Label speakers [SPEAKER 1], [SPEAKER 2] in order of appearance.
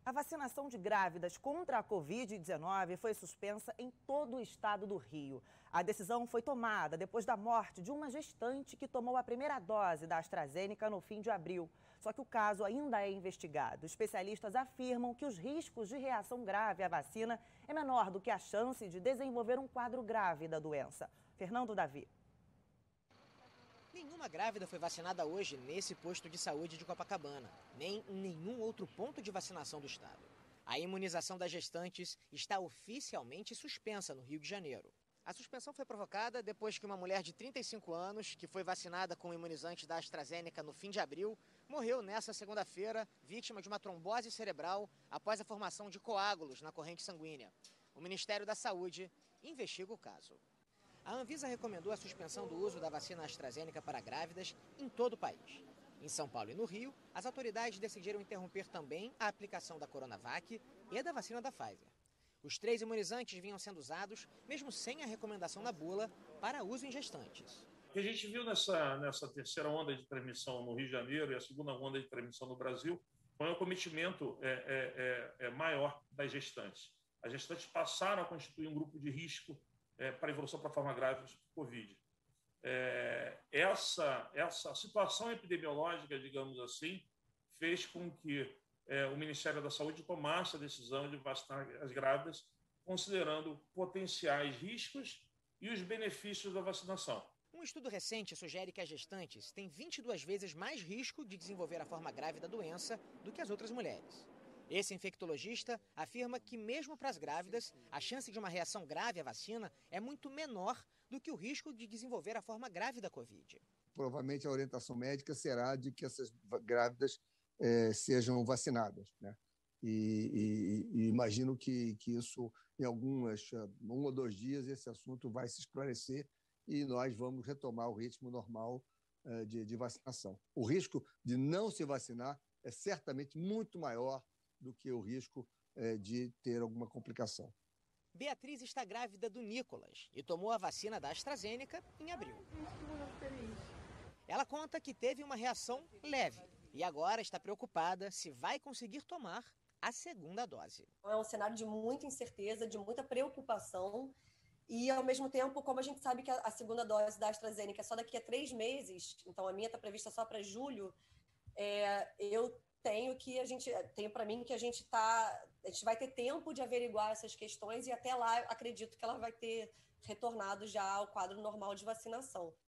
[SPEAKER 1] A vacinação de grávidas contra a Covid-19 foi suspensa em todo o estado do Rio. A decisão foi tomada depois da morte de uma gestante que tomou a primeira dose da AstraZeneca no fim de abril. Só que o caso ainda é investigado. Especialistas afirmam que os riscos de reação grave à vacina é menor do que a chance de desenvolver um quadro grave da doença. Fernando Davi.
[SPEAKER 2] Nenhuma grávida foi vacinada hoje nesse posto de saúde de Copacabana, nem em nenhum outro ponto de vacinação do estado. A imunização das gestantes está oficialmente suspensa no Rio de Janeiro. A suspensão foi provocada depois que uma mulher de 35 anos, que foi vacinada com o imunizante da AstraZeneca no fim de abril, morreu nesta segunda-feira, vítima de uma trombose cerebral após a formação de coágulos na corrente sanguínea. O Ministério da Saúde investiga o caso. A Anvisa recomendou a suspensão do uso da vacina AstraZeneca para grávidas em todo o país. Em São Paulo e no Rio, as autoridades decidiram interromper também a aplicação da Coronavac e da vacina da Pfizer. Os 3 imunizantes vinham sendo usados, mesmo sem a recomendação da bula, para uso em gestantes.
[SPEAKER 3] O que a gente viu nessa terceira onda de transmissão no Rio de Janeiro e a segunda onda de transmissão no Brasil foi um acometimento maior das gestantes. As gestantes passaram a constituir um grupo de risco para a evolução para a forma grave do Covid. Essa situação epidemiológica, digamos assim, fez com que o Ministério da Saúde tomasse a decisão de vacinar as grávidas, considerando potenciais riscos e os benefícios da vacinação.
[SPEAKER 2] Um estudo recente sugere que as gestantes têm 22 vezes mais risco de desenvolver a forma grave da doença do que as outras mulheres. Esse infectologista afirma que, mesmo para as grávidas, a chance de uma reação grave à vacina é muito menor do que o risco de desenvolver a forma grave da Covid.
[SPEAKER 4] Provavelmente a orientação médica será de que essas grávidas sejam vacinadas, né? E imagino que isso, em um ou 2 dias, esse assunto vai se esclarecer e nós vamos retomar o ritmo normal de vacinação. O risco de não se vacinar é certamente muito maior do que o risco de ter alguma complicação.
[SPEAKER 2] Beatriz está grávida do Nicolas e tomou a vacina da AstraZeneca em abril. Ela conta que teve uma reação leve e agora está preocupada se vai conseguir tomar a segunda dose.
[SPEAKER 5] É um cenário de muita incerteza, de muita preocupação e, ao mesmo tempo, como a gente sabe que a segunda dose da AstraZeneca é só daqui a 3 meses, então a minha está prevista só para julho, eu tenho para mim que a gente vai ter tempo de averiguar essas questões e até lá acredito que ela vai ter retornado já ao quadro normal de vacinação.